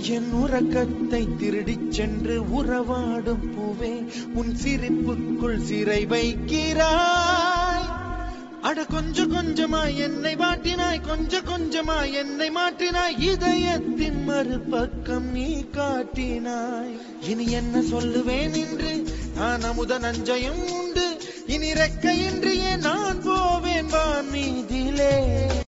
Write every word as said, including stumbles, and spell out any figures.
என் உறக்கத்தை திருடிச் சென்று உறவாடும் பூவே உன் சிரிப்புக்குள் சிறை வைக்கிறாய். அட கொஞ்சம் கொஞ்சமாய் என்னை வாட்டினாய், கொஞ்சம் கொஞ்சமாய் என்னை மாற்றினாய், இதயத்தின் மறுபக்கம் நீ காட்டினாய். இனி என்ன சொல்லுவேன் என்று நான் அமுத நஞ்சயம் உண்டு, இனி ரெக்கையின்றியே நான் போவேன் வான் மீதிலே.